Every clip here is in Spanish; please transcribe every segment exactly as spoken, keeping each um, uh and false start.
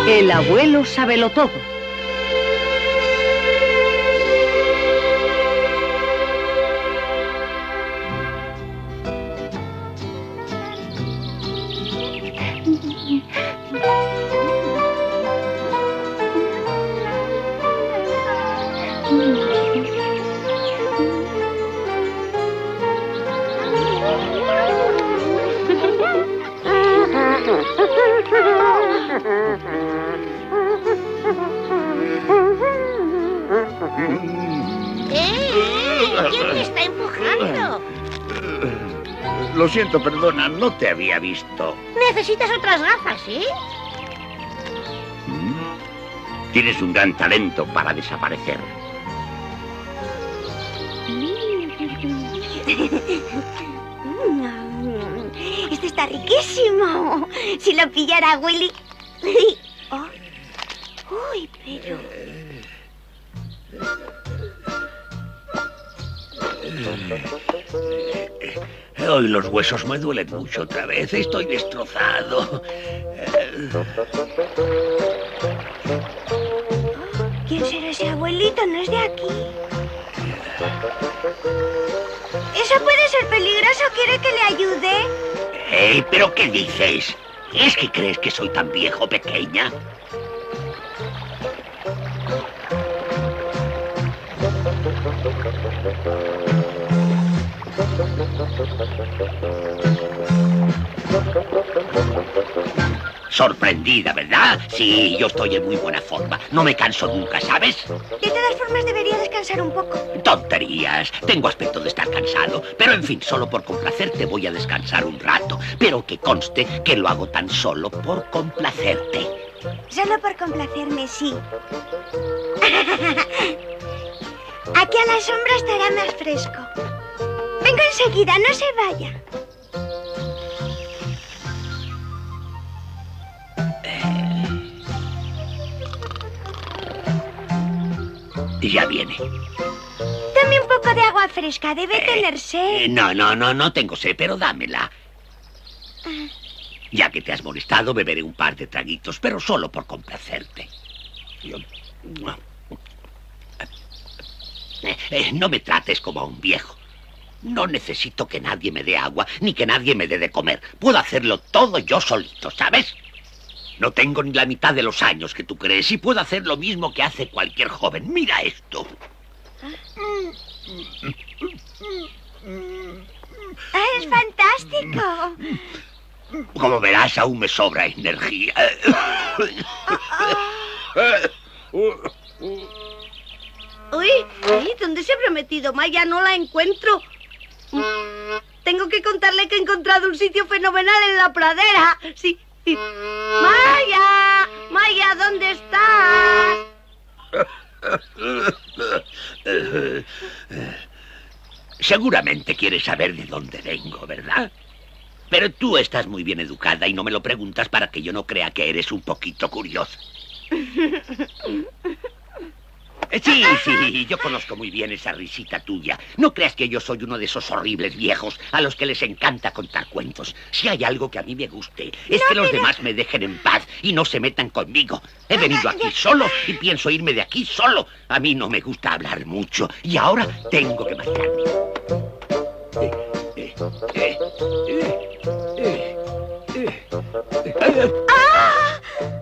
El abuelo sabelotodo. ¿Quién me está empujando? Lo siento, perdona, no te había visto. Necesitas otras gafas, ¿sí? Tienes un gran talento para desaparecer. Este está riquísimo. Si lo pillara Willy... Oh. Uy, pero... Hoy los huesos me duelen mucho otra vez. Estoy destrozado. ¿Quién será ese abuelito? No es de aquí. Eso puede ser peligroso. ¿Quiere que le ayude? Eh, ¿pero qué dices? ¿Es que crees que soy tan viejo, pequeña? Sorprendida, ¿verdad? Sí, yo estoy en muy buena forma. No me canso nunca, ¿sabes? De todas formas, debería descansar un poco. Tonterías. Tengo aspecto de estar cansado. Pero, en fin, solo por complacerte voy a descansar un rato. Pero que conste que lo hago tan solo por complacerte. Solo por complacerme, sí. Aquí a la sombra estará más fresco. Vengo enseguida, no se vaya. Ya viene. Dame un poco de agua fresca, debe eh, tener sed. Eh, no, no, no, no tengo sed, pero dámela. Ah. Ya que te has molestado, beberé un par de traguitos, pero solo por complacerte. Yo... Eh, eh, no me trates como a un viejo. No necesito que nadie me dé agua, ni que nadie me dé de comer. Puedo hacerlo todo yo solito, ¿sabes? No tengo ni la mitad de los años que tú crees y puedo hacer lo mismo que hace cualquier joven. Mira esto. Ah, es fantástico. Como verás, aún me sobra energía. Uy, uy, ¿dónde se habrá metido Maya? No la encuentro. Tengo que contarle que he encontrado un sitio fenomenal en la pradera. Sí. ¡Maya! ¡Maya, ¿dónde estás? Seguramente quieres saber de dónde vengo, ¿verdad? Pero tú estás muy bien educada y no me lo preguntas para que yo no crea que eres un poquito curiosa. Sí, sí, yo conozco muy bien esa risita tuya. No creas que yo soy uno de esos horribles viejos a los que les encanta contar cuentos. Si hay algo que a mí me guste, es no, que los pero... demás me dejen en paz y no se metan conmigo. He venido aquí solo y pienso irme de aquí solo. A mí no me gusta hablar mucho y ahora tengo que marcharme. ¡Ah!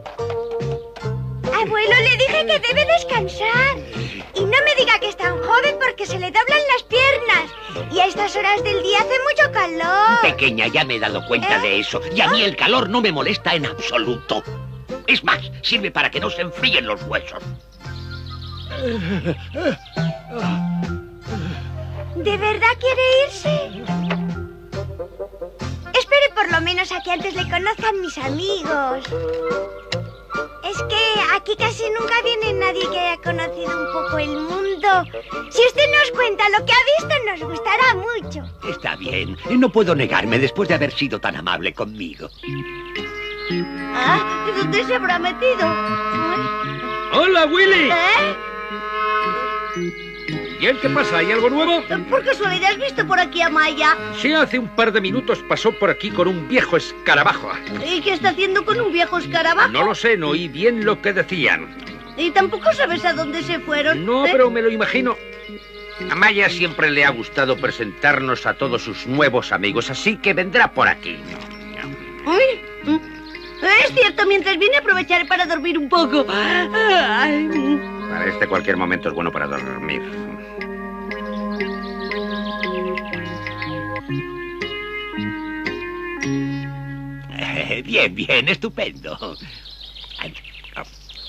Abuelo, le dije que debe descansar. Y no me diga que es tan joven porque se le doblan las piernas. Y a estas horas del día hace mucho calor. Pequeña, ya me he dado cuenta ¿Eh? de eso. Y a mí el calor no me molesta en absoluto. Es más, sirve para que no se enfríen los huesos. ¿De verdad quiere irse? Espere por lo menos a que antes le conozcan mis amigos. Es que aquí casi nunca viene nadie que haya conocido un poco el mundo. Si usted nos cuenta lo que ha visto, nos gustará mucho. Está bien. No puedo negarme después de haber sido tan amable conmigo. Ah, ¿dónde se habrá metido? ¡Hola, Willy! ¿Eh? Bien, ¿qué pasa? ¿Hay algo nuevo? ¿Por casualidad has visto por aquí a Maya? Sí, hace un par de minutos pasó por aquí con un viejo escarabajo. ¿Y qué está haciendo con un viejo escarabajo? No lo sé, no oí bien lo que decían. ¿Y tampoco sabes a dónde se fueron? No, ¿Eh? pero me lo imagino. A Maya siempre le ha gustado presentarnos a todos sus nuevos amigos, así que vendrá por aquí. Uy, es cierto, mientras viene aprovecharé para dormir un poco. Ay. Para este cualquier momento es bueno para dormir. Eh, bien, bien, estupendo. Ay, oh.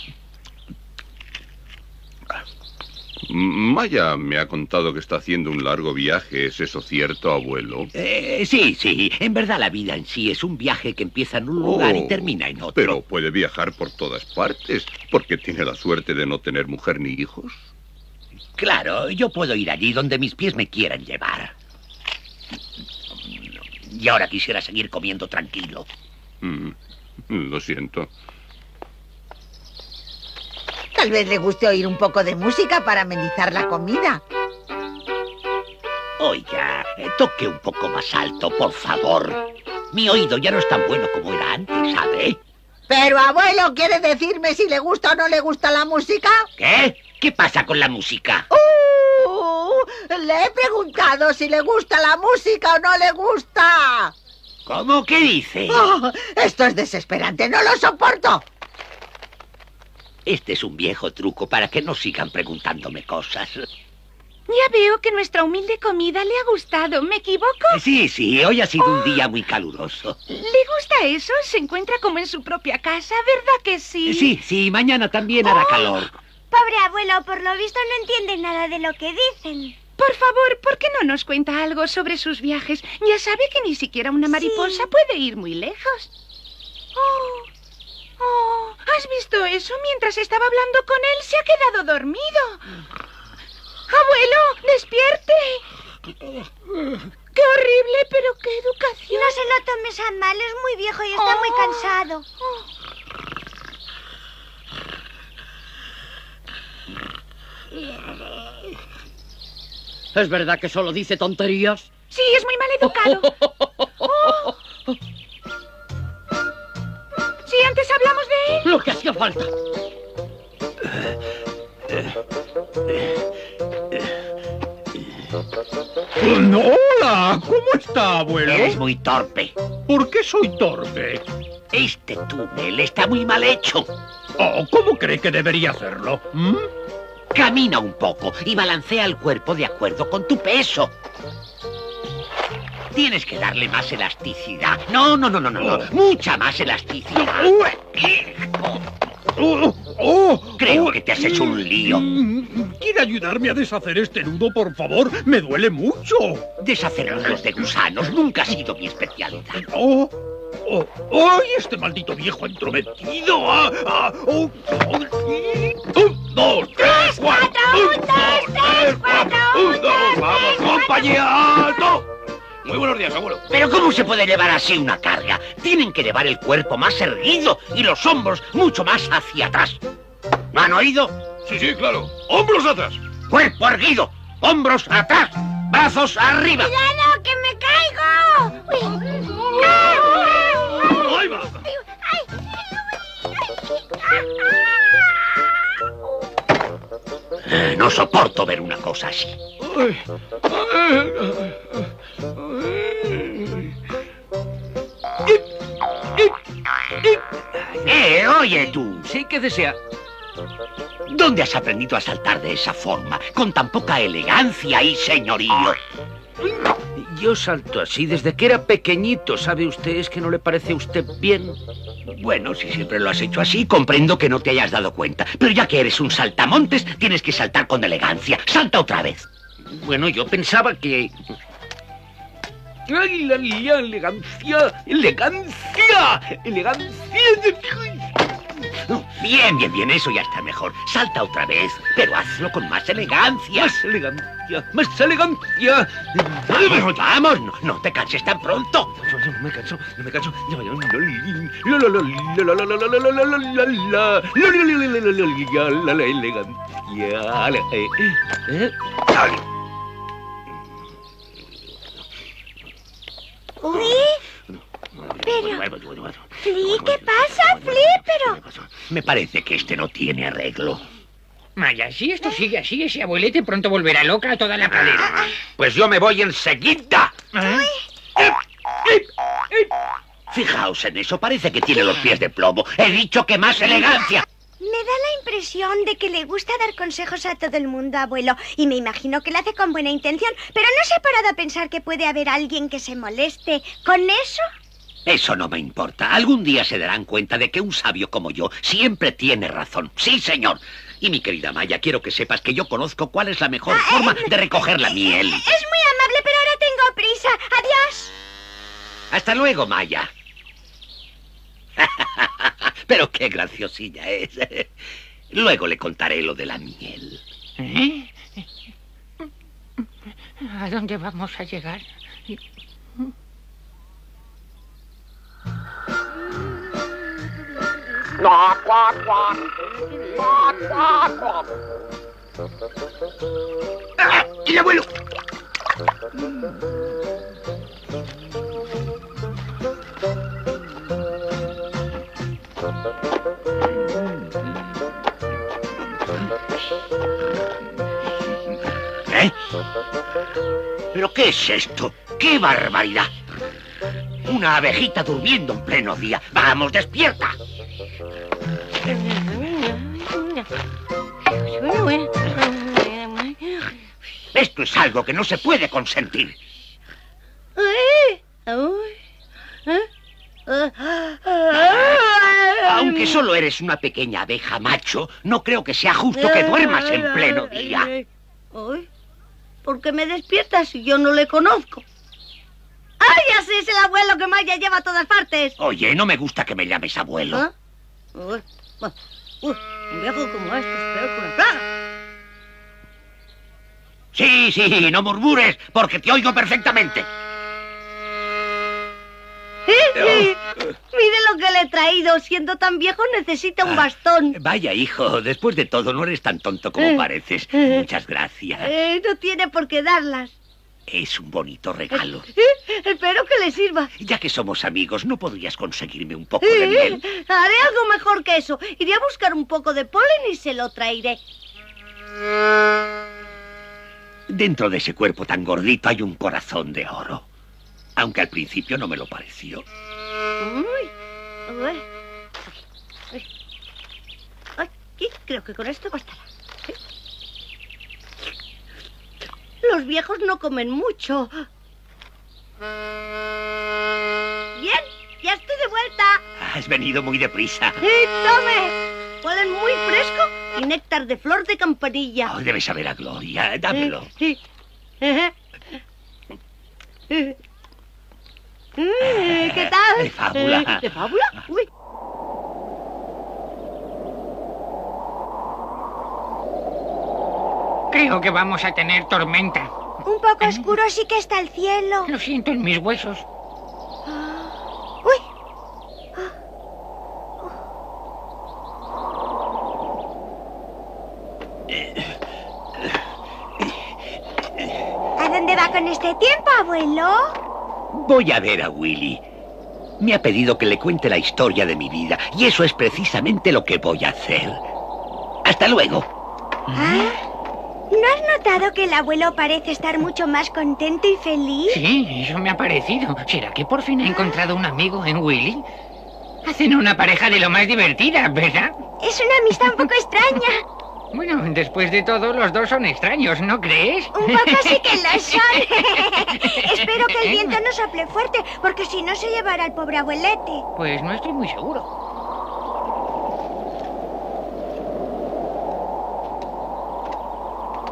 Maya me ha contado que está haciendo un largo viaje. ¿Es eso cierto, abuelo? Eh, sí, sí. En verdad la vida en sí es un viaje que empieza en un lugar Oh, y termina en otro. Pero puede viajar por todas partes, porque tiene la suerte de no tener mujer ni hijos. Claro, yo puedo ir allí donde mis pies me quieran llevar. Y ahora quisiera seguir comiendo tranquilo. Mm, lo siento. Tal vez le guste oír un poco de música para amenizar la comida. Oiga, eh, toque un poco más alto, por favor. Mi oído ya no es tan bueno como era antes, ¿sabe? Pero, abuelo, ¿quiere decirme si le gusta o no le gusta la música? ¿Qué? ¿Qué pasa con la música? ¡Uh! Le he preguntado si le gusta la música o no le gusta. ¿Cómo? ¿Qué dice? Oh, esto es desesperante, no lo soporto. Este es un viejo truco para que no sigan preguntándome cosas. Ya veo que nuestra humilde comida le ha gustado. ¿Me equivoco? Sí, sí, hoy ha sido un día muy caluroso. ¿Le gusta eso? Se encuentra como en su propia casa, ¿verdad que sí? Sí, sí, mañana también hará calor. Pobre abuelo, por lo visto no entiende nada de lo que dicen. Por favor, ¿por qué no nos cuenta algo sobre sus viajes? Ya sabe que ni siquiera una mariposa Sí. puede ir muy lejos. Oh, oh, ¿has visto eso? Mientras estaba hablando con él, se ha quedado dormido. ¡Abuelo, despierte! ¡Qué horrible, pero qué educación! No se lo tomes a mal, es muy viejo y está muy Oh. cansado. ¿Es verdad que solo dice tonterías? Sí, es muy mal educado. Oh. Sí, antes hablamos de él. Lo que hacía falta. ¡Hola! ¿Cómo está, abuelo? Eres muy torpe. ¿Por qué soy torpe? Este túnel está muy mal hecho. Oh, ¿cómo cree que debería hacerlo? ¿Mm? Camina un poco y balancea el cuerpo de acuerdo con tu peso. Tienes que darle más elasticidad. No, no, no, no, no, no. Mucha más elasticidad. Oh, oh, Creo oh. que te has hecho un lío. Mm, ¿Quiere ayudarme a deshacer este nudo, por favor? Me duele mucho. Deshacer nudos de gusanos nunca ha sido mi especialidad. Oh, oh, ¡ay, este maldito viejo entrometido! Ah, ah, oh, oh, un, dos, tres, cuatro. Un, dos, tres, cuatro. Un, dos, vamos, compañía. ¡Alto! Muy buenos días, abuelo. Pero ¿cómo se puede llevar así una carga? Tienen que llevar el cuerpo más erguido y los hombros mucho más hacia atrás. ¿Me han oído? Sí, sí, claro. ¡Hombros atrás! Cuerpo erguido, hombros atrás, brazos arriba. ¡Cuidado, que me caigo! Uy. ¡Ahí va! Eh, no soporto ver una cosa así. Ay, ay, ay. Eh, oye tú, Sí, ¿qué desea? ¿dónde has aprendido a saltar de esa forma, con tan poca elegancia y señorío? Yo salto así desde que era pequeñito, ¿sabe usted? ¿Es que no le parece a usted bien? Bueno, si siempre lo has hecho así, comprendo que no te hayas dado cuenta. Pero ya que eres un saltamontes, tienes que saltar con elegancia. ¡Salta otra vez! Bueno, yo pensaba que... ¡Ay, la, la elegancia! ¡Elegancia! ¡Elegancia! Bien, bien, bien, eso ya está mejor. Salta otra vez, pero hazlo con más elegancia. Más elegancia, más elegancia. Vamos, vamos, no, no te canses tan pronto. No me canso, no me canso. La la la la la la la la la la la la la la la elegancia. ¿Eh? Uy, pero... Flea, ¿qué pasa, Flea? Pero... Me parece que este no tiene arreglo. Maya, si esto sigue así, ese abuelete pronto volverá loca a toda la pradera. Pues yo me voy enseguida. ¿Eh? Fijaos en eso, parece que tiene los pies de plomo. He dicho que más elegancia. Me da la impresión de que le gusta dar consejos a todo el mundo, abuelo. Y me imagino que lo hace con buena intención. Pero ¿no se ha parado a pensar que puede haber alguien que se moleste con eso? Eso no me importa. Algún día se darán cuenta de que un sabio como yo siempre tiene razón. Sí, señor. Y mi querida Maya, quiero que sepas que yo conozco cuál es la mejor Ah, forma eh, de recoger la eh, miel. Es muy amable, pero ahora tengo prisa. Adiós. Hasta luego, Maya. Pero qué graciosilla es. Luego le contaré lo de la miel. ¿Eh? ¿A dónde vamos a llegar? ¡Ah! ¡El abuelo! ¿Eh? ¿Pero qué es esto? ¡Qué barbaridad! Una abejita durmiendo en pleno día. ¡Vamos, despierta! Esto es algo que no se puede consentir. Aunque solo eres una pequeña abeja macho, no creo que sea justo que duermas en pleno día. Ay, ¿por qué me despiertas si yo no le conozco? ¡Ay, ya sé! Es el abuelo que Maya lleva a todas partes. Oye, no me gusta que me llames abuelo. ¿Ah? Uy, uy, uy, un viejo como este es peor que una plaga. Sí, sí, no murmures, porque te oigo perfectamente. Mire lo que le he traído. Siendo tan viejo necesita un bastón. Vaya, hijo, después de todo no eres tan tonto como pareces. Muchas gracias. Eh, no tiene por qué darlas. Es un bonito regalo. Eh, espero que le sirva. Ya que somos amigos, ¿no podrías conseguirme un poco de miel? Eh, haré algo mejor que eso. Iré a buscar un poco de polen y se lo traeré. Dentro de ese cuerpo tan gordito hay un corazón de oro. Aunque al principio no me lo pareció. Uy, uy. Uy. Aquí, creo que con esto bastará. Los viejos no comen mucho. Bien, ya estoy de vuelta. Has venido muy deprisa. ¡Y tome! Polen muy fresco y néctar de flor de campanilla. Oh, debes saber a gloria. Dámelo. Sí. Eh, ¿Qué tal? De fábula. ¿De fábula? Uy. Creo que vamos a tener tormenta. Un poco oscuro sí que está el cielo. Lo siento en mis huesos. Uy. ¿A dónde va con este tiempo, abuelo? Voy a ver a Willy. Me ha pedido que le cuente la historia de mi vida, y eso es precisamente lo que voy a hacer. Hasta luego. ¿Ah? ¿No has notado que el abuelo parece estar mucho más contento y feliz? Sí, eso me ha parecido. ¿Será que por fin he encontrado un amigo en Willy? Hacen una pareja de lo más divertida, ¿verdad? Es una amistad un poco extraña. Bueno, después de todo, los dos son extraños, ¿no crees? Un poco sí que lo son. Espero que el viento no sople fuerte, porque si no se llevará al pobre abuelete. Pues no estoy muy seguro.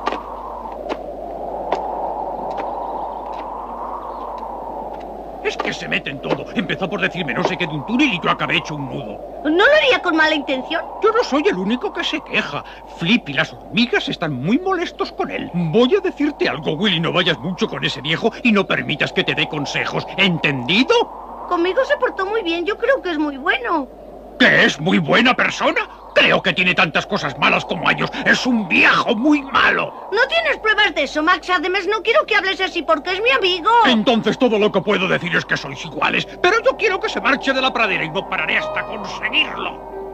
Es que se mete en todo. Empezó por decirme no sé qué de un túnel y yo acabé hecho un nudo. ¿No lo haría con mala intención? Yo no soy el único que se queja. Flip y las hormigas están muy molestos con él. Voy a decirte algo, Willy. No vayas mucho con ese viejo y no permitas que te dé consejos. ¿Entendido? Conmigo se portó muy bien. Yo creo que es muy bueno. ¿Que es muy buena persona? Creo que tiene tantas cosas malas como ellos. Es un viejo muy malo. No tienes pruebas de eso, Max. Además, no quiero que hables así porque es mi amigo. Entonces todo lo que puedo decir es que sois iguales. Pero yo quiero que se marche de la pradera y no pararé hasta conseguirlo.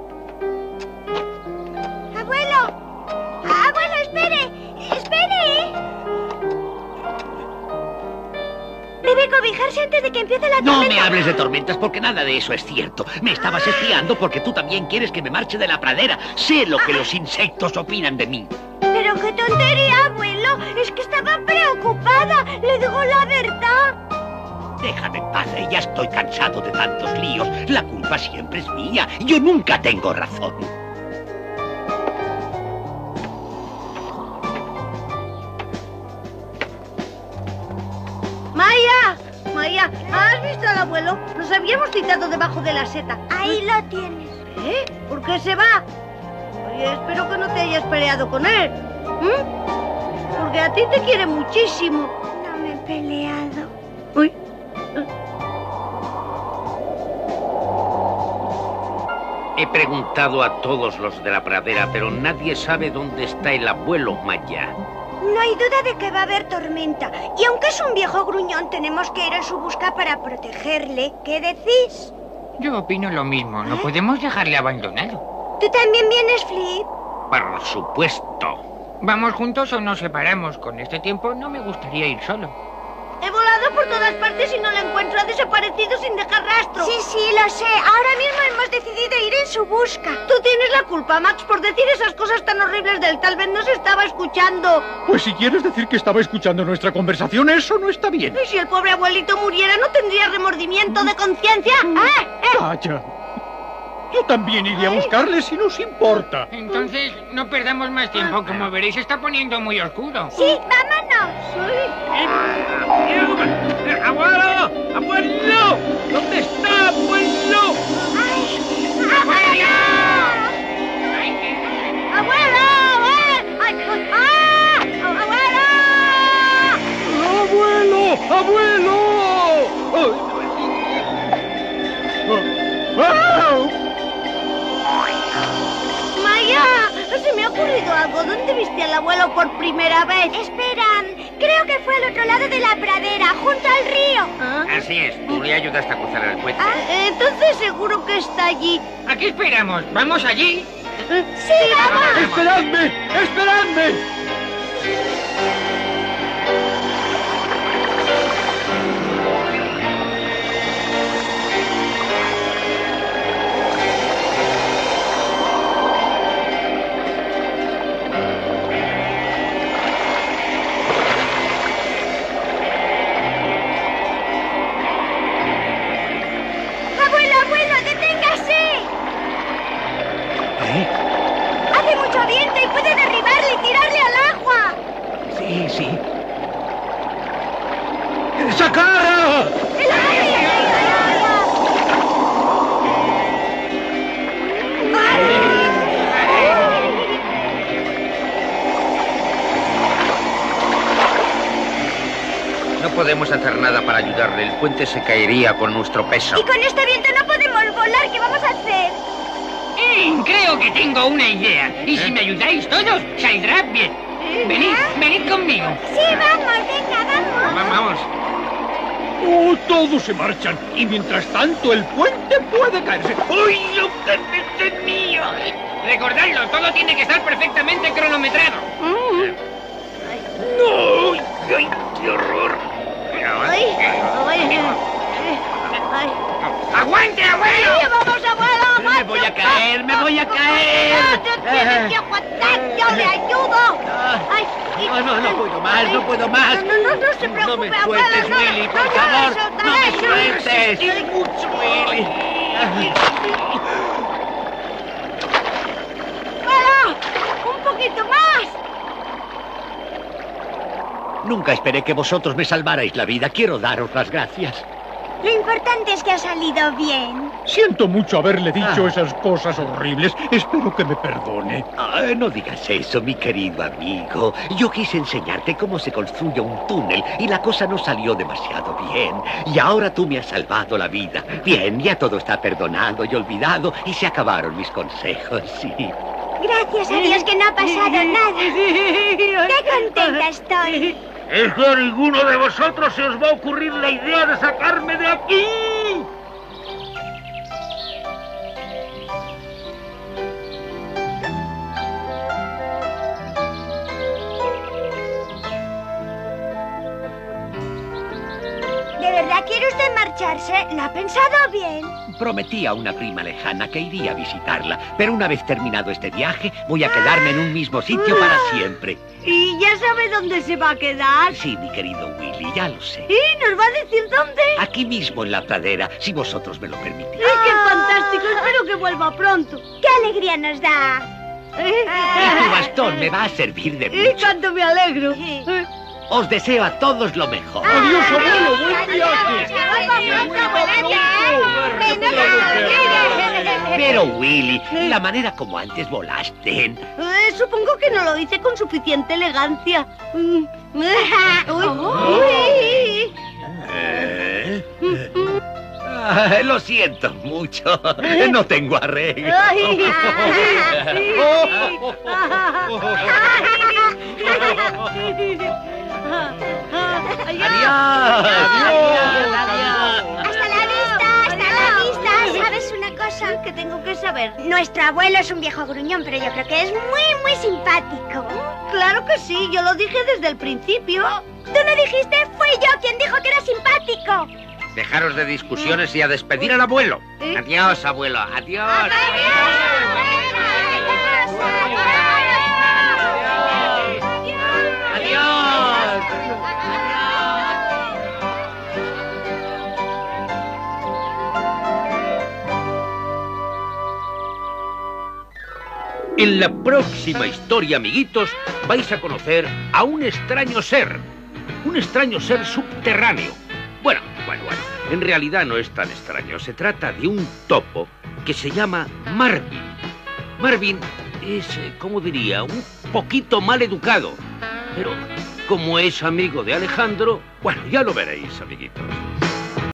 ¡Abuelo! ¡Abuelo, espere! ¡Espere! Debe cobijarse antes de que empiece la tormenta. No me hables de tormentas porque nada de eso es cierto. Me estabas espiando porque tú también quieres que me marche de la pradera. Sé lo que los insectos opinan de mí. Pero qué tontería, abuelo. Es que estaba preocupada. Le digo la verdad. Déjame en paz, ya estoy cansado de tantos líos. La culpa siempre es mía. Yo nunca tengo razón. Maya, Maya, ¿has visto al abuelo? Nos habíamos citado debajo de la seta. Ahí lo tienes. ¿Eh? ¿Por qué se va? Oye, espero que no te hayas peleado con él. ¿Mm? Porque a ti te quiere muchísimo. No me he peleado. Uy. He preguntado a todos los de la pradera, pero nadie sabe dónde está el abuelo Maya. No hay duda de que va a haber tormenta. Y aunque es un viejo gruñón, tenemos que ir en su busca para protegerle. ¿Qué decís? Yo opino lo mismo. No ¿Eh? podemos dejarle abandonado. ¿Tú también vienes, Flip? Por supuesto. ¿Vamos juntos o nos separamos? Con este tiempo no me gustaría ir solo. He volado por todas partes y no lo encuentro. Ha desaparecido sin dejar rastro. Sí, sí, lo sé. Ahora mismo hemos decidido ir en su busca. Tú tienes la culpa, Max, por decir esas cosas tan horribles de él. Tal vez no se estaba escuchando. Pues si quieres decir que estaba escuchando nuestra conversación, eso no está bien. Y si el pobre abuelito muriera, ¿no tendría remordimiento de conciencia? ¡Ah! ¡Eh! Vaya. Yo también iré a buscarle si nos importa. Entonces, no perdamos más tiempo. Como veréis, se está poniendo muy oscuro. Sí, vámonos. ¡Abuelo! ¡Abuelo! ¿Dónde está, abuelo? ¡Ay! ¡Abuelo! ¡Abuelo! ¡Abuelo! ¡Ay! ¡Ah! ¡Abuelo! ¡Abuelo! ¡Abuelo! ¡Ah! ¡Maya! Se me ha ocurrido algo. ¿Dónde viste al abuelo por primera vez? Esperan, creo que fue al otro lado de la pradera, junto al río. ¿Ah? Así es, tú le ayudaste a cruzar el puente. Ah, entonces seguro que está allí. ¿A qué esperamos? ¿Vamos allí? Sí, vamos. ¡Esperadme! ¡Esperadme! Abuelo, abuelo, deténgase. ¿Eh? Hace mucho viento y puede derribarle y tirarle al agua. Sí, sí. ¡Esa cara! ¡El agua! ¡El agua! No podemos hacer nada para ayudarle. El puente se caería con nuestro peso. Y con este viento no podemos volar. ¿Qué vamos a hacer? Eh, creo que tengo una idea. Y si me ayudáis todos, saldrá bien. Venid, venid conmigo. Sí, vamos, venga, vamos. Va- Vamos. ¡Oh, todos se marchan! Y mientras tanto, el puente puede caerse. ¡Ay, lo que es mío! Recordadlo, todo tiene que estar perfectamente cronometrado. ¡No! ¡Ay, qué horror! ¡Ay! ¡Ay! ¡Ay! ¡Aguante, abuelo! ¡Ay, vamos, abuelo! Me voy a caer, me voy a caer. ¡No, no tienes que aguantar! ¡Yo le ayudo! ¡Ay! No, no, no puedo más, no puedo más. No, no, no se preocupe, No me abuelo. sueltes, no, Willy, no, por no, favor. no, No me no, sueltes. Ay, mucho, Willy. ¡Abuelo! ¡Un poquito más! Nunca esperé que vosotros me salvarais la vida. Quiero daros las gracias. Lo importante es que ha salido bien. Siento mucho haberle dicho Ah. esas cosas horribles. Espero que me perdone. Ah, no digas eso, mi querido amigo. Yo quise enseñarte cómo se construye un túnel y la cosa no salió demasiado bien. Y ahora tú me has salvado la vida. Bien, ya todo está perdonado y olvidado y se acabaron mis consejos, sí. Gracias a Dios que no ha pasado nada. ¡Qué contenta estoy! Es que a ninguno de vosotros se os va a ocurrir la idea de sacarme de aquí. ¿De verdad quiere usted marcharse? ¿Lo ha pensado bien? Prometí a una prima lejana que iría a visitarla, pero una vez terminado este viaje, voy a quedarme en un mismo sitio para siempre. ¿Y ya sabe dónde se va a quedar? Sí, mi querido Willy, ya lo sé. ¿Y nos va a decir dónde? Aquí mismo en la pradera, si vosotros me lo permitís. ¡Ay, qué fantástico! Espero que vuelva pronto. ¡Qué alegría nos da! Y tu bastón me va a servir de ¡Y mucho. cuánto me alegro! Os deseo a todos lo mejor. Adiós, abuelo. Buen viaje. Pero, Willy, la manera como antes volaste... Eh, supongo que no lo hice con suficiente elegancia. Mm. Uy. Uy. ¿Eh? Ah, lo siento mucho. No tengo arreglo. Ay. Adiós. ¡Hasta la vista! ¡Hasta la vista! ¿Sabes una cosa? ¿Qué tengo que saber? Nuestro abuelo es un viejo gruñón, pero yo creo que es muy, muy simpático. Claro que sí, yo lo dije desde el principio. ¿Tú no dijiste? Fui yo quien dijo que era simpático. Dejaros de discusiones y a despedir al abuelo. ¿Eh? Adiós, abuelo. Adiós. En la próxima historia, amiguitos, vais a conocer a un extraño ser. Un extraño ser subterráneo. Bueno, bueno, bueno. En realidad no es tan extraño. Se trata de un topo que se llama Marvin. Marvin es, eh, ¿cómo diría? Un poquito mal educado. Pero como es amigo de Alejandro, bueno, ya lo veréis, amiguitos.